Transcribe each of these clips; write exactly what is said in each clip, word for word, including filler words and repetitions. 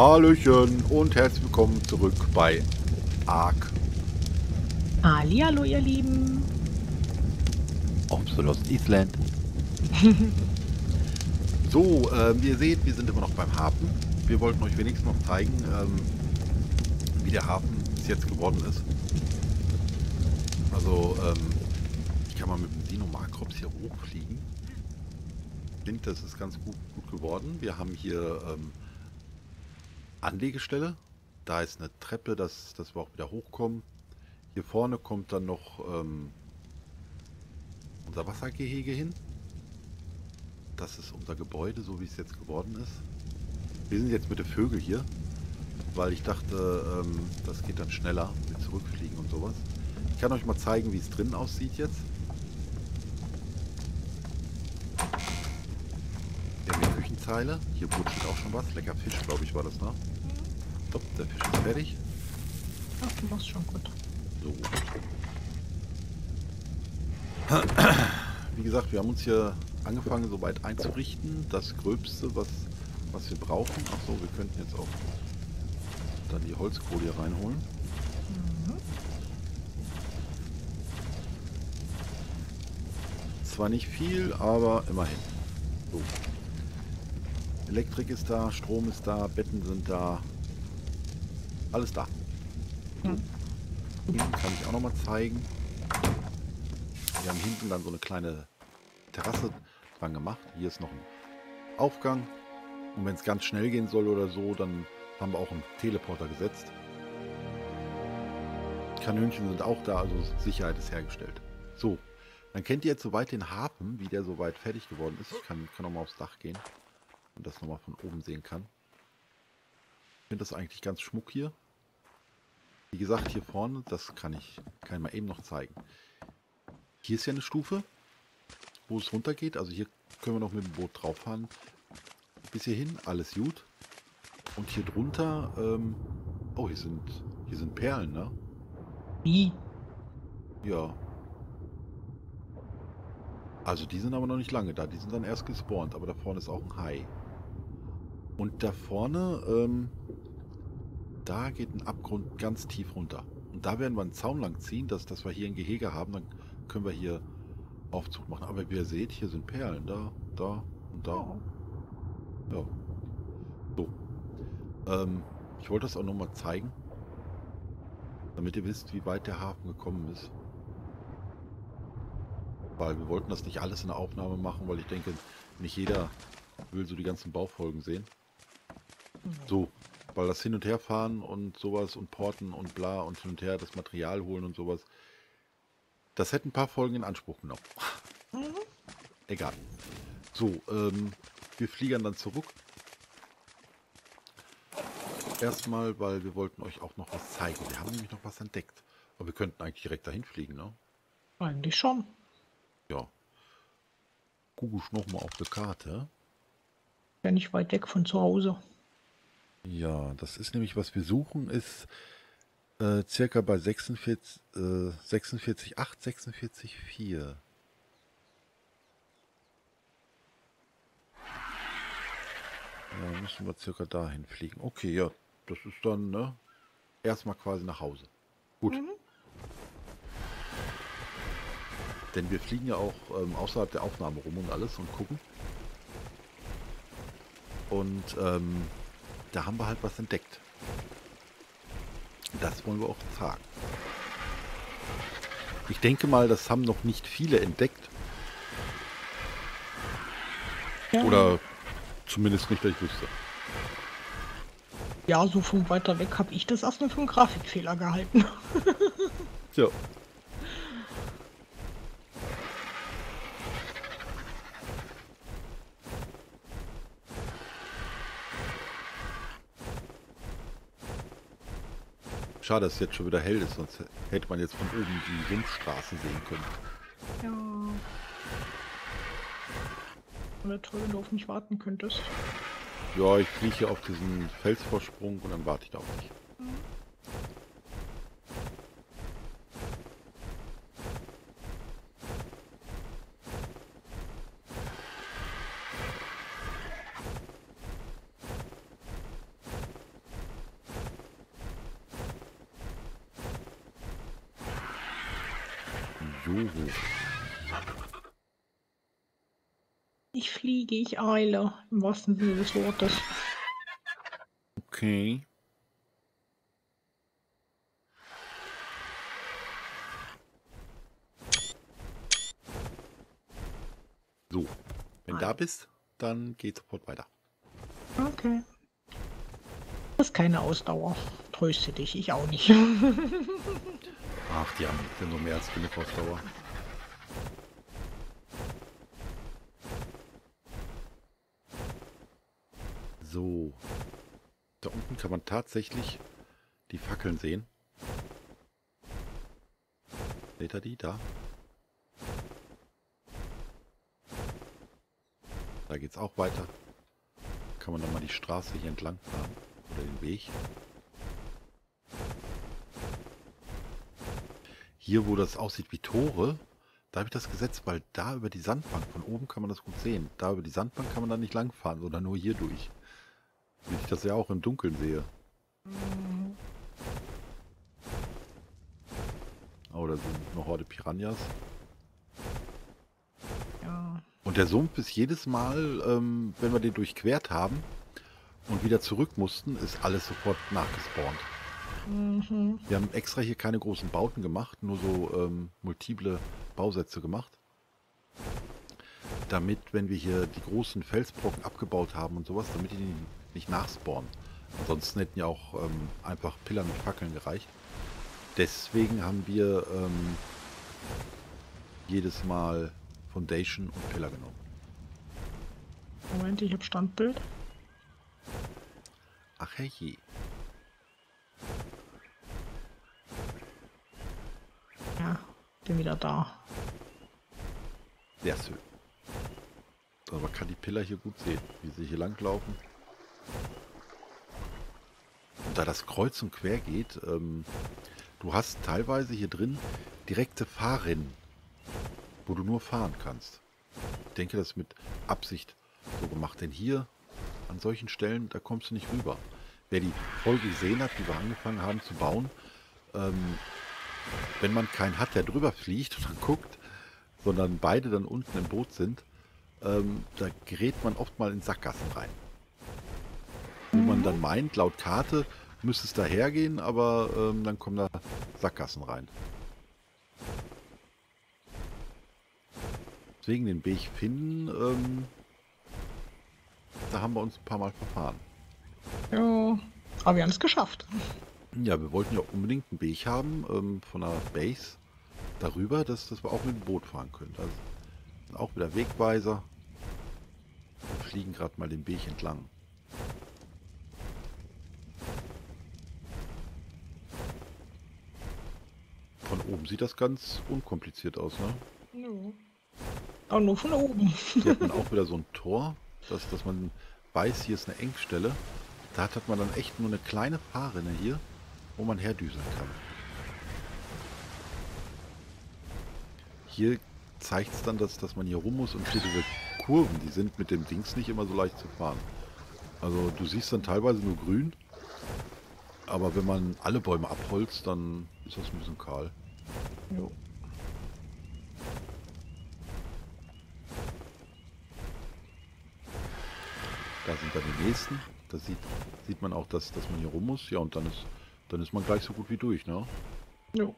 Hallöchen und herzlich willkommen zurück bei Ark Hallihallo, ihr Lieben. of the Lost Island. So, ähm, wie ihr seht, wir sind immer noch beim Hafen. Wir wollten euch wenigstens noch zeigen, ähm, wie der Hafen bis jetzt geworden ist. Also, ähm, ich kann mal mit dem Sino Macrops hier hochfliegen. Ich finde, das ist ganz gut, gut geworden. Wir haben hier ähm, Anlegestelle. Da ist eine Treppe, dass, dass wir auch wieder hochkommen. Hier vorne kommt dann noch ähm, unser Wassergehege hin. Das ist unser Gebäude, so wie es jetzt geworden ist. Wir sind jetzt mit den Vögeln hier, weil ich dachte, ähm, das geht dann schneller mit Zurückfliegen und sowas. Ich kann euch mal zeigen, wie es drinnen aussieht jetzt. Wir haben hier Küchenzeile. Hier brutzelt auch schon was. Lecker Fisch, glaube ich, war das, ne? Top, der Fisch ist fertig. Ach, du machst schon gut. So. Wie gesagt, wir haben uns hier angefangen, soweit einzurichten. Das Gröbste, was, was wir brauchen. Achso, wir könnten jetzt auch dann die Holzkohle hier reinholen. Mhm. Zwar nicht viel, aber immerhin. So. Elektrik ist da, Strom ist da, Betten sind da. Alles da. So. Ja. Hinten kann ich auch noch mal zeigen. Wir haben hinten dann so eine kleine Terrasse dran gemacht. Hier ist noch ein Aufgang. Und wenn es ganz schnell gehen soll oder so, dann haben wir auch einen Teleporter gesetzt. Kanönchen sind auch da, also Sicherheit ist hergestellt. So, dann kennt ihr jetzt soweit den Hafen, wie der soweit fertig geworden ist. Ich kann, kann noch mal aufs Dach gehen und das nochmal von oben sehen kann. Ich finde das eigentlich ganz schmuck hier. Wie gesagt, hier vorne, das kann ich, kann ich mal eben noch zeigen. Hier ist ja eine Stufe, wo es runter geht. Also hier können wir noch mit dem Boot drauf fahren. Bis hierhin, alles gut. Und hier drunter, ähm, oh, hier sind, hier sind Perlen, ne? Wie? Ja. Also die sind aber noch nicht lange da. Die sind dann erst gespawnt. Aber da vorne ist auch ein Hai. Und da vorne, ähm, da geht ein Abgrund ganz tief runter. Und da werden wir einen Zaun lang ziehen, dass, dass wir hier ein Gehege haben. Dann können wir hier Aufzug machen. Aber wie ihr seht, hier sind Perlen. Da, da und da. Oh. Ja. So. Ähm, ich wollte das auch nochmal zeigen. Damit ihr wisst, wie weit der Hafen gekommen ist. Weil wir wollten das nicht alles in der Aufnahme machen, weil ich denke, nicht jeder will so die ganzen Baufolgen sehen. So, weil das Hin- und Herfahren und sowas und Porten und bla und hin und her das Material holen und sowas, das hätte ein paar Folgen in Anspruch genommen. Mhm. Egal. So, ähm, wir fliegern dann zurück. Erstmal, weil wir wollten euch auch noch was zeigen. Wir haben nämlich noch was entdeckt. Aber wir könnten eigentlich direkt dahin fliegen, ne? Eigentlich schon. Ja. Guck ich nochmal auf der Karte. Ja, nicht weit weg von zu Hause. Ja, das ist nämlich, was wir suchen, ist äh, circa bei sechsundvierzig, äh, sechsundvierzig Komma acht, sechsundvierzig Komma vier. Ja, müssen wir circa dahin fliegen. Okay, ja, das ist dann, ne? Erstmal quasi nach Hause. Gut. Mhm. Denn wir fliegen ja auch ähm, außerhalb der Aufnahme rum und alles und gucken. Und ähm, da haben wir halt was entdeckt. Das wollen wir auch sagen. Ich denke mal, das haben noch nicht viele entdeckt. Ja. Oder zumindest nicht, dass ich wüsste. Ja, so von weiter weg habe ich das erstmal für einen Grafikfehler gehalten. Ja. Schade, dass es jetzt schon wieder hell ist, sonst hätte man jetzt von oben die Sumpfstraßen sehen können. Ja. Wäre toll, wenn du auf mich warten könntest. Ja, ich fliege hier auf diesen Felsvorsprung und dann warte ich da auf dich. hoch. Ich fliege, ich eile, im wahrsten Sinne des Wortes. Okay. So, wenn du da bist, dann geht sofort weiter. Okay. Das ist keine Ausdauer. Tröste dich, ich auch nicht. Ach, die haben ja noch mehr als genug Ausdauer. So. Da unten kann man tatsächlich die Fackeln sehen. Seht ihr die? Da. Da geht's auch weiter. Kann man dann mal die Straße hier entlang fahren. Oder den Weg. Hier, wo das aussieht wie Tore, da habe ich das gesetzt, weil da über die Sandbank, von oben kann man das gut sehen. Da über die Sandbank kann man da nicht lang fahren, sondern nur hier durch. Wie ich das ja auch im Dunkeln sehe. Oh, da sind eine Horde Piranhas. Ja. Und der Sumpf ist jedes Mal, ähm, wenn wir den durchquert haben und wieder zurück mussten, ist alles sofort nachgespawnt. Mhm. Wir haben extra hier keine großen Bauten gemacht, nur so ähm, multiple Bausätze gemacht. Damit, wenn wir hier die großen Felsbrocken abgebaut haben und sowas, damit die nicht nachspawnen. Ansonsten hätten ja auch ähm, einfach Pillar mit Fackeln gereicht. Deswegen haben wir ähm, jedes Mal Foundation und Pillar genommen. Moment, ich habe Standbild. Ach herrje. Ja, bin wieder da. Sehr schön. Aber man kann die Pillar hier gut sehen, wie sie hier langlaufen. Und da das kreuz und quer geht, ähm, du hast teilweise hier drin direkte Fahrrinnen, wo du nur fahren kannst. Ich denke, das ist mit Absicht so gemacht, denn hier an solchen Stellen, da kommst du nicht rüber. Wer die Folge gesehen hat, die wir angefangen haben zu bauen, ähm, wenn man keinen hat, der drüber fliegt und dann guckt, sondern beide dann unten im Boot sind, ähm, da gerät man oft mal in Sackgassen rein. Wo man dann meint, laut Karte müsste es dahergehen, aber ähm, dann kommen da Sackgassen rein. Deswegen den Weg finden, ähm, da haben wir uns ein paar Mal verfahren. Ja, aber wir haben es geschafft. Ja, wir wollten ja unbedingt einen Weg haben ähm, von der Base darüber, dass, dass wir auch mit dem Boot fahren können. Also sind auch wieder Wegweiser. Wir fliegen gerade mal den Weg entlang. Von oben sieht das ganz unkompliziert aus, ne? Ja. Aber nur von oben. Hier hat man auch wieder so ein Tor, dass, dass man weiß, hier ist eine Engstelle. Da hat man dann echt nur eine kleine Fahrrinne hier, wo man herdüseln kann. Hier zeigt es dann, dass, dass man hier rum muss und hier diese Kurven, die sind mit dem Dings nicht immer so leicht zu fahren. Also du siehst dann teilweise nur grün, aber wenn man alle Bäume abholzt, dann ist das ein bisschen kahl. Jo. Da sind dann die nächsten. Da sieht, sieht man auch, dass, dass man hier rum muss. Ja, und dann ist, dann ist man gleich so gut wie durch, ne? Jo.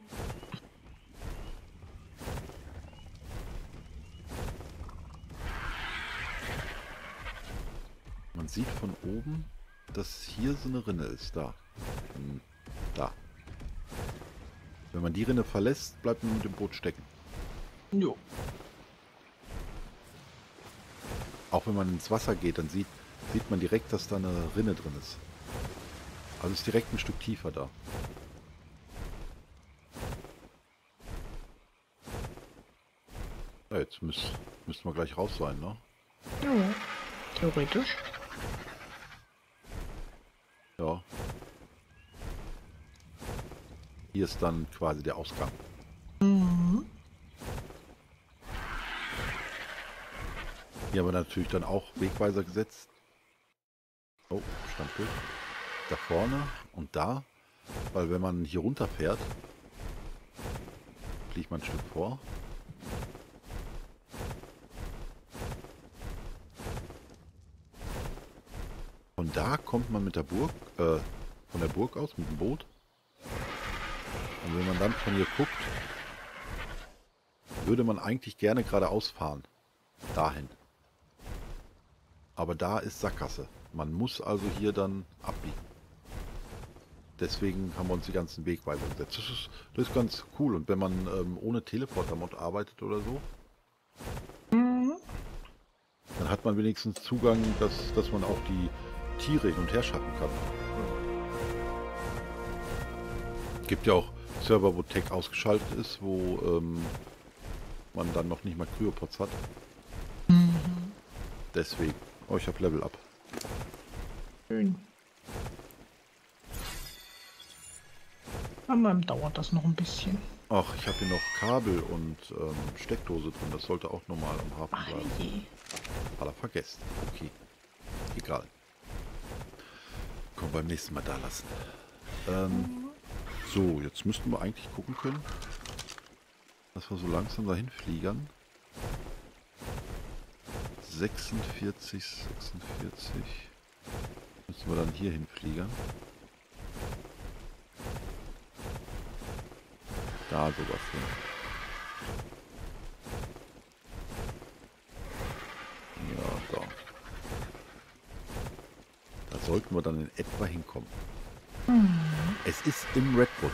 Man sieht von oben, dass hier so eine Rinne ist. Da. Hm, da. Wenn man die Rinne verlässt, bleibt man mit dem Boot stecken. Jo. Auch wenn man ins Wasser geht, dann sieht, sieht man direkt, dass da eine Rinne drin ist. Also ist direkt ein Stück tiefer da. Ja, jetzt müsst, müssten wir gleich raus sein, ne? Ja. Theoretisch. Ja. Hier ist dann quasi der Ausgang. Mhm. Hier haben wir natürlich dann auch Wegweiser gesetzt. Oh, Standbild. Da vorne und da. Weil wenn man hier runterfährt, fliegt man ein Stück vor. Von da kommt man mit der Burg, äh, von der Burg aus mit dem Boot. Und wenn man dann von hier guckt, würde man eigentlich gerne geradeaus fahren. Dahin. Aber da ist Sackgasse. Man muss also hier dann abbiegen. Deswegen haben wir uns die ganzen Wegweiser gesetzt. Das ist, das ist ganz cool. Und wenn man ähm, ohne Teleporter-Mod arbeitet oder so, Mhm. dann hat man wenigstens Zugang, dass, dass man auch die Tiere hin und her schaffen kann. Gibt ja auch Server, wo Tech ausgeschaltet ist, wo ähm, man dann noch nicht mal Cryopods hat. Mhm. Deswegen. Oh, ich habe Level Up. Schön. Aber dann dauert das noch ein bisschen. Ach, ich habe hier noch Kabel und ähm, Steckdose drin. Das sollte auch normal am Hafen Ach bleiben. je. Hat er vergessen. Okay. Egal. Komm, beim nächsten Mal da lassen. Ähm, so, jetzt müssten wir eigentlich gucken können, dass wir so langsam dahin fliegern. sechsundvierzig, sechsundvierzig. Müssen wir dann hier hinfliegern. Da sowas hin. Ja, da. Da sollten wir dann in etwa hinkommen. Mhm. Es ist im Redwood.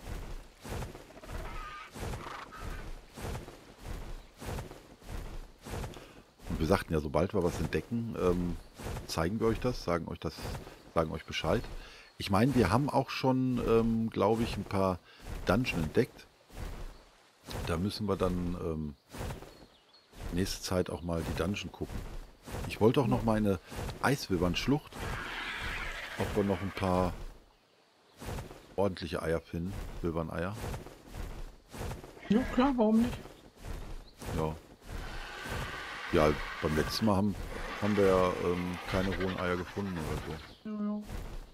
Und wir sagten ja, sobald wir was entdecken, ähm, zeigen wir euch das, sagen euch das, sagen euch Bescheid. Ich meine, wir haben auch schon, ähm, glaube ich, ein paar Dungeon entdeckt. Da müssen wir dann ähm, nächste Zeit auch mal die Dungeon gucken. Ich wollte auch noch mal eine Eiswilbernschlucht, ob wir noch ein paar ordentliche Eier finden, Wilberneier. Ja klar, warum nicht? Ja. Ja, beim letzten Mal haben, haben wir ja ähm, keine hohen Eier gefunden oder so. Ja, ja.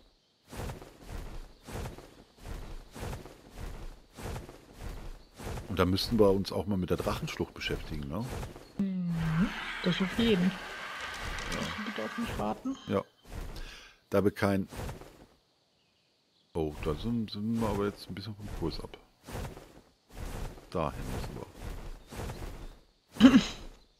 Und da müssten wir uns auch mal mit der Drachenschlucht beschäftigen, ne? Mhm. Das auf jeden. Lass du bitte auf mich warten. Ja. Da wir kein... Oh, da sind, sind wir aber jetzt ein bisschen vom Kurs ab. Dahin müssen wir.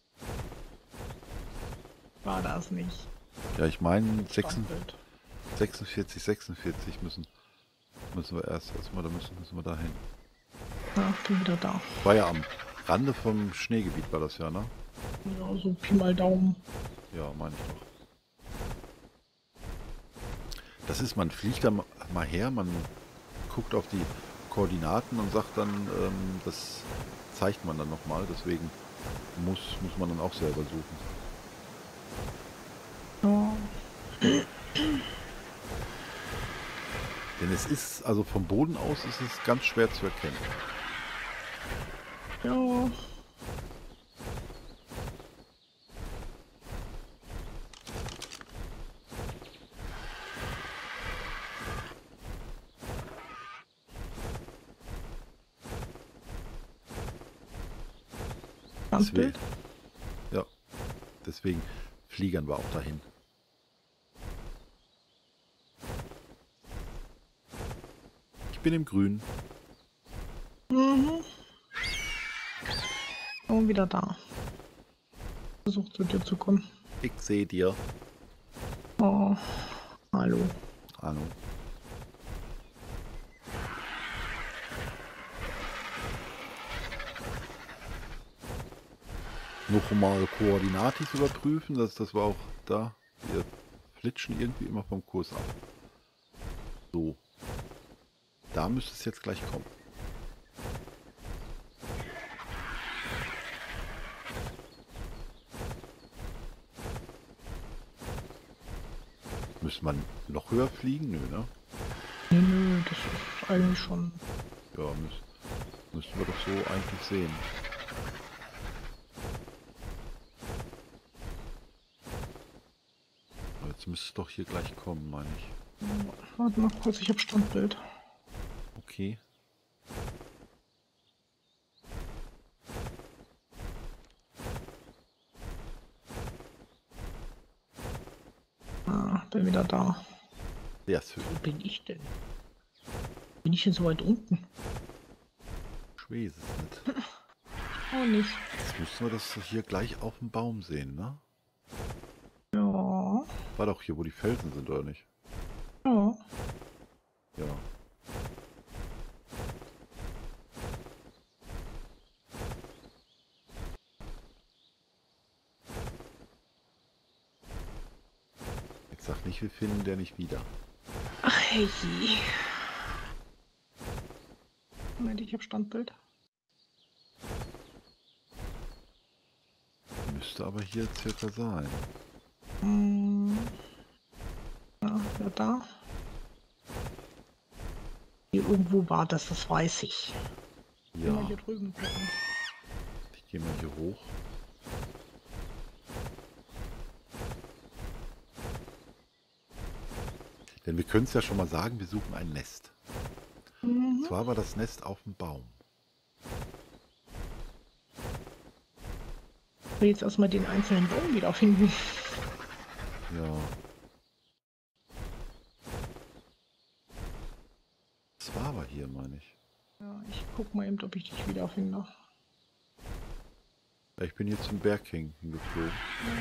War das nicht. Ja, ich meine Standbild. sechsundvierzig, sechsundvierzig müssen, müssen wir erst, erstmal da müssen, müssen wir dahin. Ja, ich bin wieder da. War ja am Rande vom Schneegebiet war das ja, ne? Ja, so Pi mal Daumen. Ja, meine ich doch. Das ist, man fliegt da mal her, man guckt auf die Koordinaten und sagt dann, ähm, das zeigt man dann nochmal, deswegen muss, muss man dann auch selber suchen. Ja. Denn es ist, also vom Boden aus ist es ganz schwer zu erkennen. Ja. Deswegen, Standbild. ja, deswegen fliegern wir auch dahin. Ich bin im Grün. Mhm. Und wieder da. Versucht zu dir zu kommen. Ich sehe dir. Oh. Hallo. Ahnung. Noch mal Koordinatis überprüfen, das, das war auch da. Wir flitschen irgendwie immer vom Kurs ab. So. Da müsste es jetzt gleich kommen. Müsste man noch höher fliegen? Nö, ne? Nee, nö, das ist eigentlich schon. Ja, müß, müssten wir doch so eigentlich sehen. Jetzt müsste es doch hier gleich kommen, meine ich. Warte mal kurz, ich habe Standbild. Okay. Ah, bin wieder da. Sehr schön. Wo bin ich denn? Bin ich denn so weit unten? Ich weiß es nicht. Auch nicht. Jetzt müssen wir das hier gleich auf dem Baum sehen, ne? Ja. War doch hier, wo die Felsen sind, oder nicht? Ja. Ja. Jetzt sag nicht, wir finden der nicht wieder. Ach hey. Moment, ich hab Standbild. Müsste aber hier circa sein. Hm. Ja, wer da? Hier irgendwo war das, das weiß ich. Ja. Mal hier drüben gucken. Ich gehe mal hier hoch. Denn wir können es ja schon mal sagen, wir suchen ein Nest. Mhm. Und zwar war das Nest auf dem Baum. Ich will jetzt erstmal den einzelnen Baum wiederfinden. Ja. Das war aber hier, meine ich. Ja, ich guck mal eben, ob ich dich wiederfinde. Ja, ich bin hier zum Berg hingeflogen.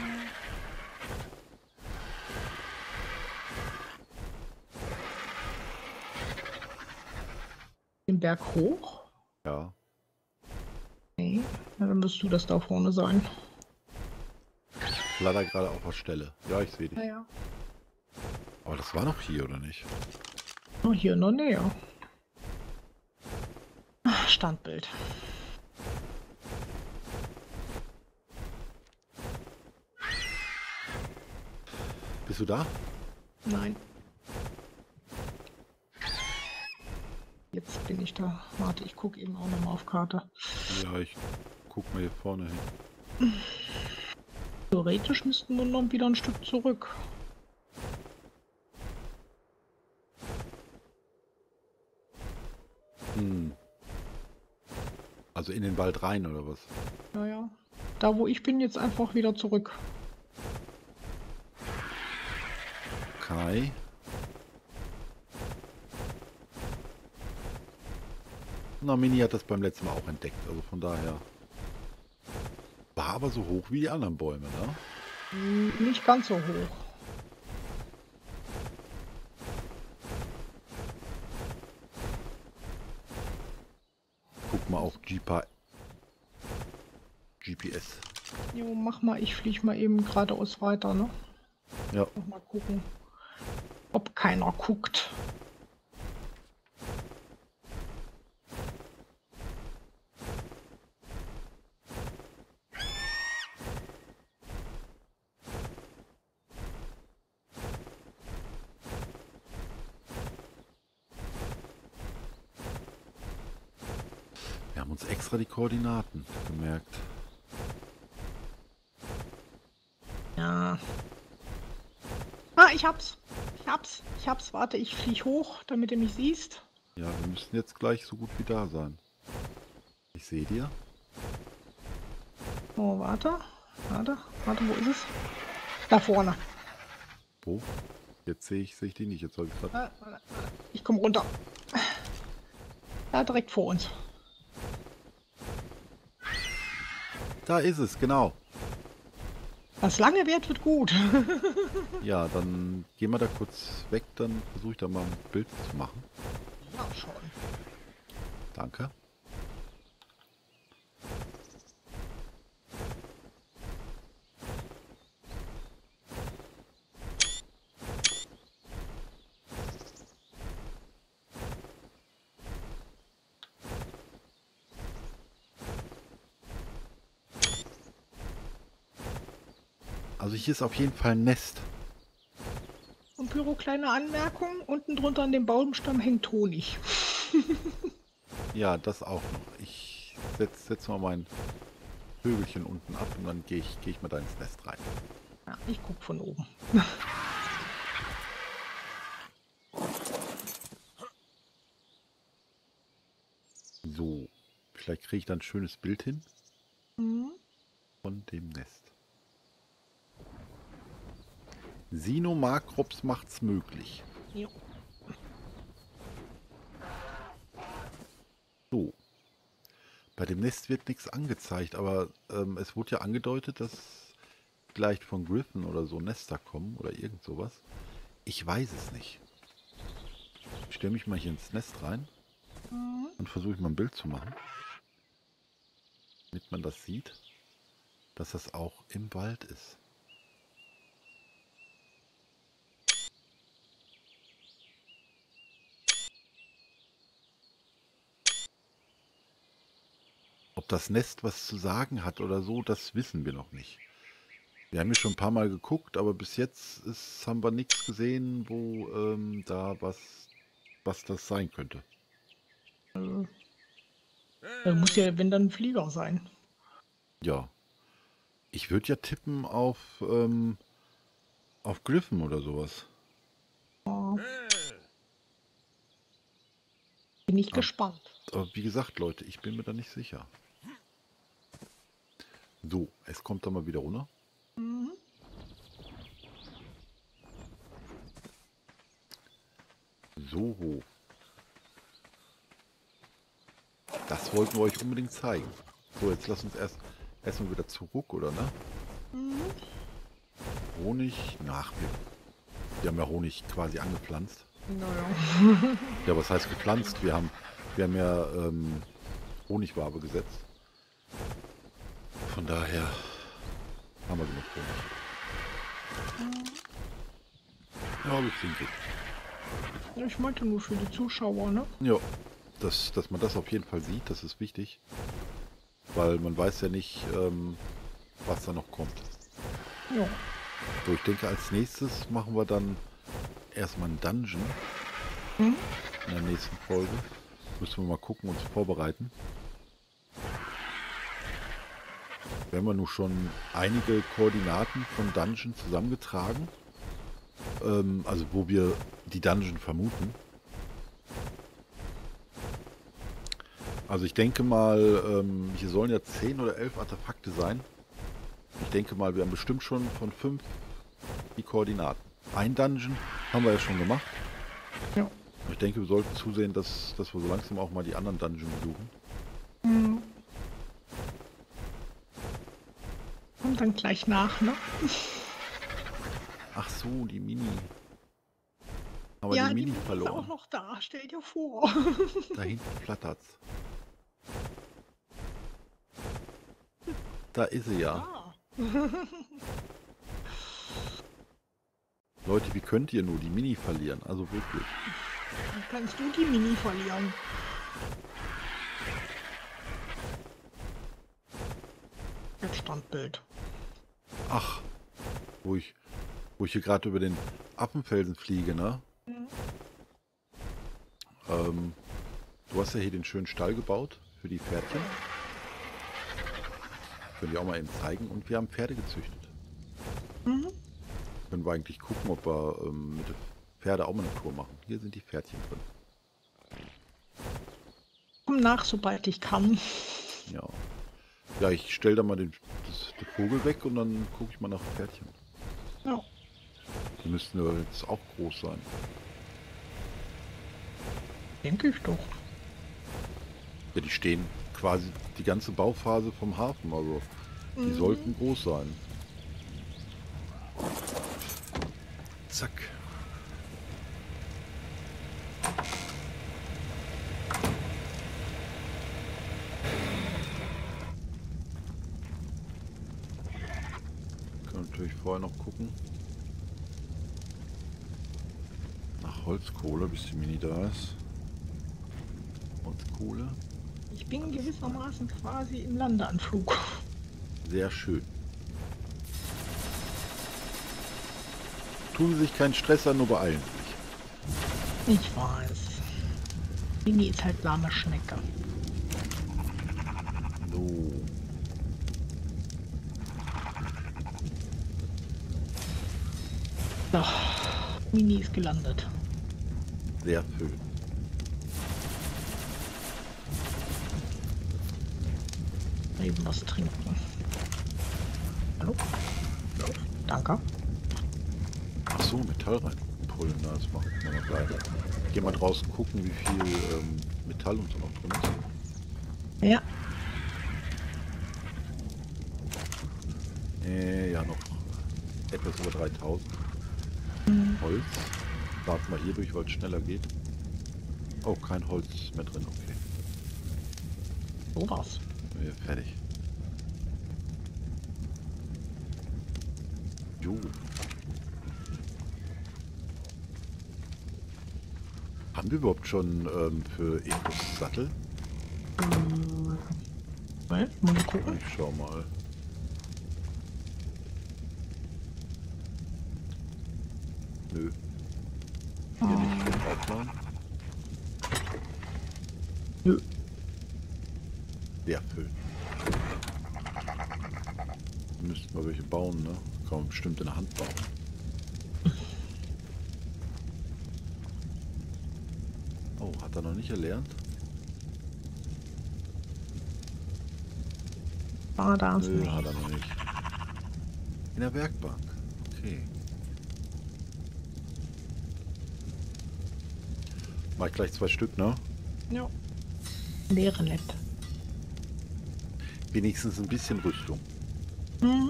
Den Berg hoch? Ja. Nee, na, dann müsst du das da vorne sein. Ich flatter gerade auf der Stelle. Ja, ich sehe dich. Naja. Aber das war noch hier, oder nicht? Oh, hier in der Nähe. Ah, Standbild. Bist du da? Nein. Jetzt bin ich da. Warte, ich gucke eben auch nochmal auf Karte. Ja, ich guck mal hier vorne hin. Theoretisch müssten wir noch wieder ein Stück zurück. Hm. Also in den Wald rein, oder was? Naja. Da wo ich bin, jetzt einfach wieder zurück. Kai. Na, Mini hat das beim letzten Mal auch entdeckt, also von daher. War aber so hoch wie die anderen Bäume, ne? Hm, nicht ganz so hoch. Guck mal auf G P S. Jo, mach mal, ich fliege mal eben geradeaus weiter, ne? Ja. Noch mal gucken, ob keiner guckt. Wir haben uns extra die Koordinaten gemerkt. Ja. Ah, ich hab's. Ich hab's. Ich hab's. Warte, ich flieg hoch, damit du mich siehst. Ja, wir müssen jetzt gleich so gut wie da sein. Ich sehe dir. Oh, warte. Warte. Warte, wo ist es? Da vorne. Wo? Jetzt sehe ich, sehe ich die nicht. Jetzt soll ich gerade. Warte, warte, warte. Ich komme runter. Da direkt vor uns. Da ist es, genau. Was lange währt, wird gut. Ja, dann gehen wir da kurz weg, dann versuche ich da mal ein Bild zu machen. Ja, schon. Danke. Also hier ist auf jeden Fall ein Nest. Und Pyro, kleine Anmerkung. Unten drunter an dem Baumstamm hängt Honig. Ja, das auch noch. Ich setze setz mal mein Vögelchen unten ab und dann gehe ich, geh ich mal da ins Nest rein. Ja, ich guck von oben. So, vielleicht kriege ich dann ein schönes Bild hin Mhm. von dem Nest. Sino Makrops macht's möglich. Jo. So. Bei dem Nest wird nichts angezeigt, aber ähm, es wurde ja angedeutet, dass vielleicht von Griffin oder so Nester kommen oder irgend sowas. Ich weiß es nicht. Ich stelle mich mal hier ins Nest rein Mhm. und versuche mal ein Bild zu machen, damit man das sieht, dass das auch im Wald ist. Ob das Nest was zu sagen hat oder so, das wissen wir noch nicht. Wir haben ja schon ein paar Mal geguckt, aber bis jetzt ist, haben wir nichts gesehen, wo ähm, da was, was das sein könnte. Das muss ja, wenn dann ein Flieger sein. Ja. Ich würde ja tippen auf, ähm, auf Griffin oder sowas. Bin ich Ah. gespannt. Aber wie gesagt, Leute, ich bin mir da nicht sicher. So, es kommt da mal wieder runter. Mhm. So hoch. Das wollten wir euch unbedingt zeigen. So, jetzt lasst uns erst erstmal wieder zurück, oder ne? Mhm. Honig nach. Wir, wir haben ja Honig quasi angepflanzt. Naja. Ja, was heißt gepflanzt? Wir haben, wir haben ja ähm, Honigwabe gesetzt. Von daher haben wir genug Honig. Ja, das klingt gut. Ja, ich meinte nur für die Zuschauer, ne? Ja, dass, dass man das auf jeden Fall sieht, das ist wichtig. Weil man weiß ja nicht, ähm, was da noch kommt. Ja. So, ich denke, als nächstes machen wir dann erstmal einen Dungeon. Mhm. In der nächsten Folge. Müssen wir mal gucken, uns vorbereiten. Wir haben ja nun schon einige Koordinaten von Dungeon zusammengetragen. Ähm, also wo wir die Dungeon vermuten. Also ich denke mal, ähm, hier sollen ja zehn oder elf Artefakte sein. Ich denke mal, wir haben bestimmt schon von fünf die Koordinaten. Ein Dungeon haben wir ja schon gemacht. Ja. Ich denke, wir sollten zusehen, dass, dass wir so langsam auch mal die anderen Dungeons besuchen. Mhm. Kommt dann gleich nach, ne? Ach so, die Mini. Aber ja, die Mini die ist verloren. auch noch da, stell dir vor. Da hinten flattert's. Da ist sie ja. Ah. Leute, wie könnt ihr nur die Mini verlieren? Also wirklich. Dann kannst du die Mini verlieren. Jetzt Standbild. Ach, wo ich, wo ich hier gerade über den Affenfelsen fliege, ne? Mhm. Ähm, du hast ja hier den schönen Stall gebaut für die Pferdchen. Können wir auch mal eben zeigen. Und wir haben Pferde gezüchtet. Mhm. Können wir eigentlich gucken, ob wir ähm, mit den Pferde auch mal eine Tour machen. Hier sind die Pferdchen drin. Komm nach, sobald ich kann. Ja. Ja, ich stelle da mal den, das, den Vogel weg und dann gucke ich mal nach Pferdchen. Ja. Die müssten ja jetzt auch groß sein. Denke ich doch. Ja, die stehen quasi die ganze Bauphase vom Hafen, also die Mhm. sollten groß sein. Zack. Können natürlich vorher noch gucken. Nach Holzkohle, bis die Mini da ist. Holzkohle. Ich bin gewissermaßen quasi im Landeanflug. Sehr schön. Tun Sie sich keinen Stress an, nur beeilen Sie sich. Ich weiß. Mini ist halt lahme Schnecke. So. So. Mini ist gelandet. Sehr schön. Eben was trinken. Hallo? Danke. so, Metall reinpullen, na, das machen wir mal gleich. Ich geh mal draußen gucken, wie viel ähm, Metall und so noch drin ist. Ja. Äh, ja, noch etwas über dreitausend. Mhm. Holz. Warten wir hier durch, weil es schneller geht. Oh, kein Holz mehr drin, okay. So was. Ja, fertig. Jo. Haben wir überhaupt schon ähm, für Ecos Sattel? Mhm. Mal, mal gucken. Ich schau mal. Nö. Hier Oh. nicht im Bauplan. Nö. Sehr füllen. Müssten wir welche bauen, ne? Kann man bestimmt in der Hand bauen. Oh, hat er noch nicht erlernt? Ah, da ist Nö, nicht. hat er noch nicht. In der Werkbank. Okay. Mach ich gleich zwei Stück, ne? Ja. Leere nett. Wenigstens ein bisschen Rüstung. Mhm.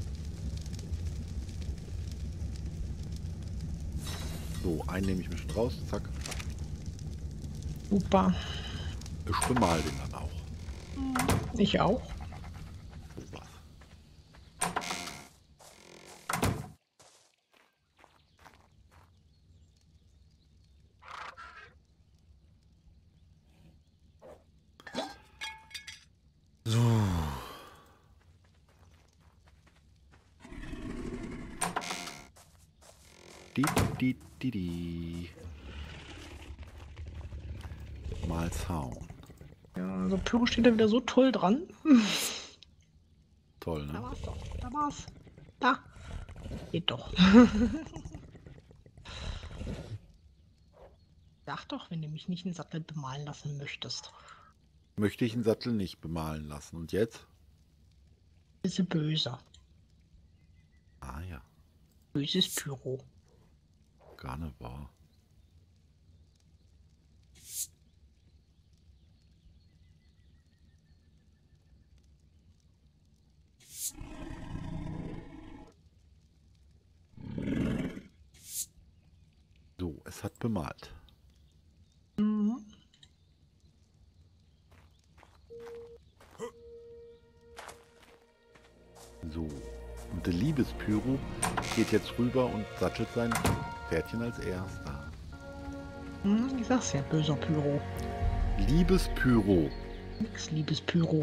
So, einen nehme ich mir schon raus. Zack. Super. Ich bemal den dann auch. Ich auch. So was. So. Die, die, die, die. Mal Sound. Ja, also Pyro steht da wieder so toll dran. Toll, Da ne? war's doch. Da war's. Da. Geht doch. Sag doch, wenn du mich nicht einen Sattel bemalen lassen möchtest. Möchte ich einen Sattel nicht bemalen lassen. Und jetzt? Bist du böse. Ah ja, Böses Pyro. gar nicht wahr. So, es hat bemalt. Mhm. So, und der Liebespyro geht jetzt rüber und sattelt sein Pferdchen als erster. Mhm, ich sag's ja, böser Pyro. Liebespyro. Nix, liebes Pyro.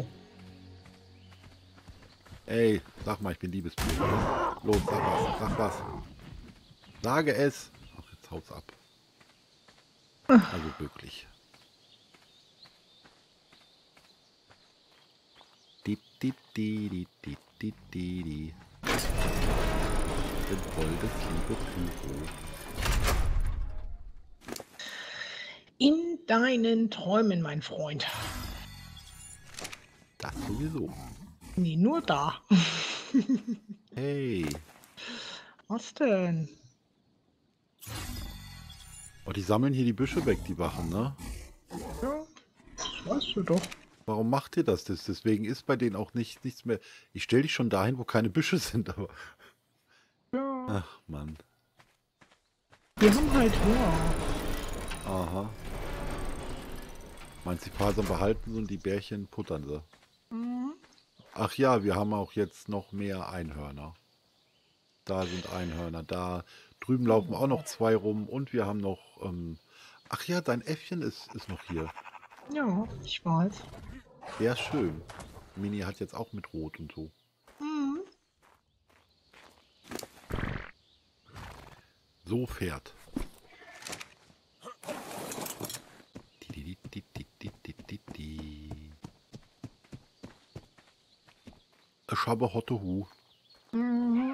Ey, sag mal, ich bin Liebespyro. Los, sag was, sag was. Sage es. Ach, jetzt haut's ab. Also wirklich. Di, di, di, di, di, di, di, di. Ich bin voll das liebe Pyro. In deinen Träumen, mein Freund. Das sowieso. Nee, nur da. Hey. Was denn? Oh, die sammeln hier die Büsche weg, die Wachen, ne? Ja, das weißt du doch. Warum macht ihr das? das? Deswegen ist bei denen auch nicht, nichts mehr. Ich stelle dich schon dahin, wo keine Büsche sind, aber. Ja. Ach, Mann. Wir haben halt Hunger. Aha. Meinst du, die Fasern behalten sie und die Bärchen puttern sie? Mhm. Ach ja, wir haben auch jetzt noch mehr Einhörner. Da sind Einhörner, da drüben laufen auch noch zwei rum und wir haben noch. Ähm, ach ja, dein Äffchen ist, ist noch hier. Ja, ich weiß. Der ist schön. Mini hat jetzt auch mit Rot und so. Mhm. So fährt. Die, die, die, die, die, die, die. Ich habe Hotte Hu. Mhm.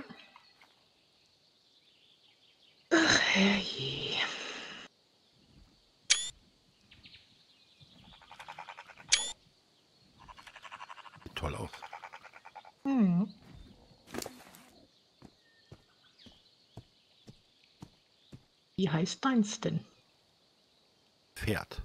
Ach, herrje. Sieht toll aus. Mhm. Wie heißt deins denn? Pferd.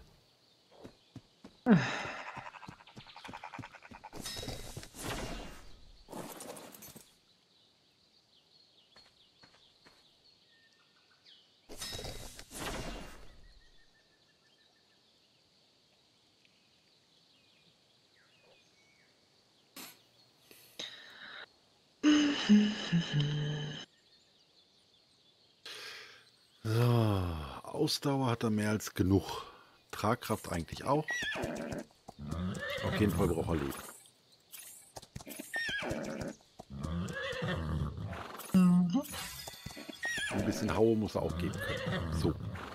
So, Ausdauer hat er mehr als genug. Tragkraft eigentlich auch. Auf jeden Fall braucht er Loot. Mhm. Ein bisschen Haue muss er auch geben können. So.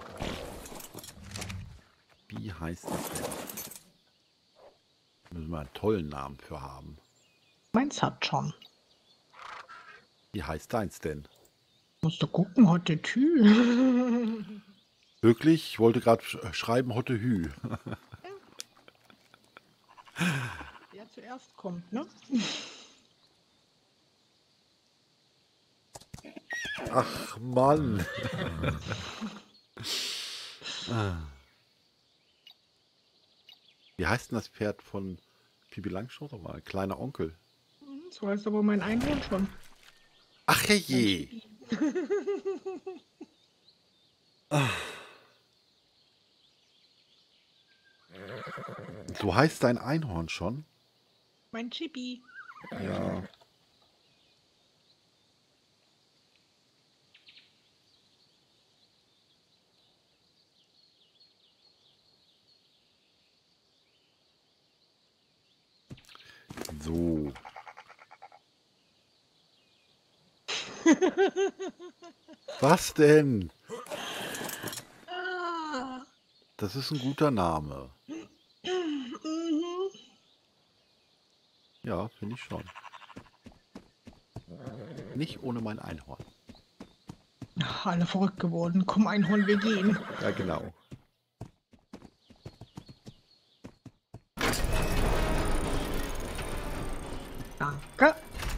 Wie heißt das denn? Müssen wir einen tollen Namen für haben. Meins hat schon. Wie heißt deins denn? Musst du gucken, heute Tü. Wirklich? Ich wollte gerade sch schreiben Hotte Hü. Wer zuerst kommt, ne? Ach Mann. Wie heißt denn das Pferd von Pippi Langstrumpf mal? Kleiner Onkel. So heißt aber mein Einhorn schon. Ach je. So heißt dein Einhorn schon? Mein Chibi. Ja. So. Was denn? Ah. Das ist ein guter Name. Mhm. Ja, finde ich schon. Nicht ohne mein Einhorn. Ach, alle verrückt geworden. Komm, Einhorn, wir gehen. Ja, genau. Danke.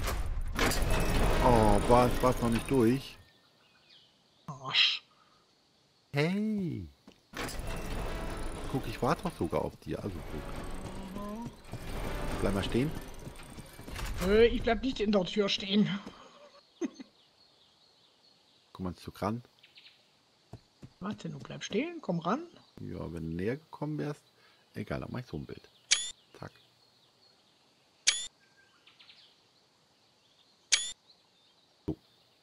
Oh, war es noch nicht durch? Arsch. Hey. Guck, ich warte doch sogar auf dir. Also gut. Bleib mal stehen. Äh, ich bleib nicht in der Tür stehen. Komm mal ein Stück ran. Warte, du bleib stehen, komm ran. Ja, wenn du näher gekommen wärst. Egal, dann mach ich so ein Bild. Zack. So.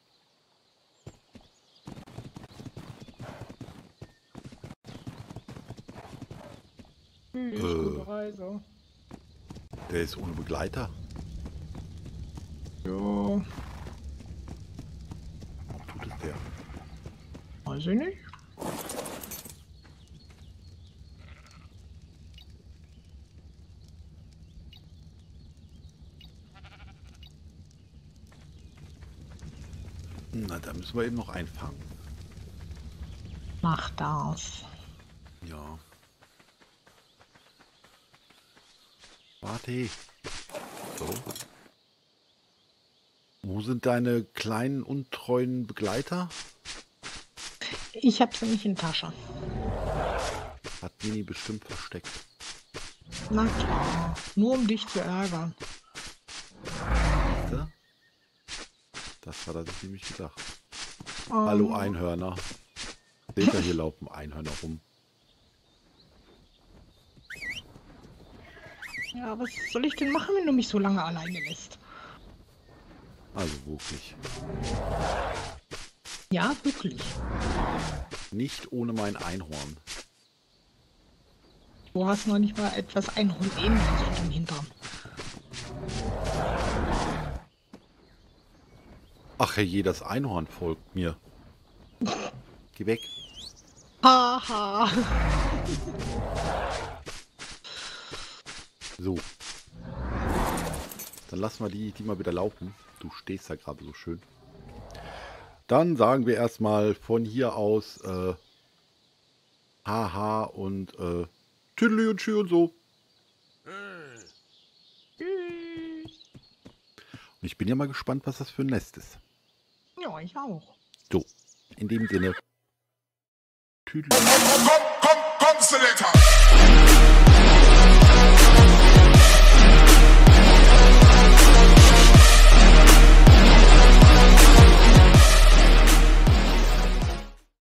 Tschüss, Äh. gute Reise. Der ist ohne Begleiter. Jo, Tut es der. weiß ich nicht. Na, da müssen wir eben noch einfangen. Mach das. Ja. Warte. So. Wo sind deine kleinen, untreuen Begleiter? Ich hab sie nicht in der Tasche. Hat Mini bestimmt versteckt. Na klar, nur um dich zu ärgern. Siehste? Das hat er sich nämlich gedacht. Ähm, Hallo Einhörner. Seht ihr, hier laufen Einhörner rum. Ja, was soll ich denn machen, wenn du mich so lange alleine lässt? Also wirklich. Ja, wirklich. Nicht ohne mein Einhorn. Du hast noch nicht mal etwas Einhorn-ähnliches unter dem Hintern. Ach herrje, das Einhorn folgt mir. Geh weg. Haha. So. Dann lassen wir die, die mal wieder laufen. Du stehst da gerade so schön. Dann sagen wir erstmal von hier aus äh, Haha und äh, Tüdelü und Schü und so. Tschüss. Und ich bin ja mal gespannt, was das für ein Nest ist. Ja, ich auch. So, in dem Sinne. Tüdel. Komm, komm, komm, komm, Selector!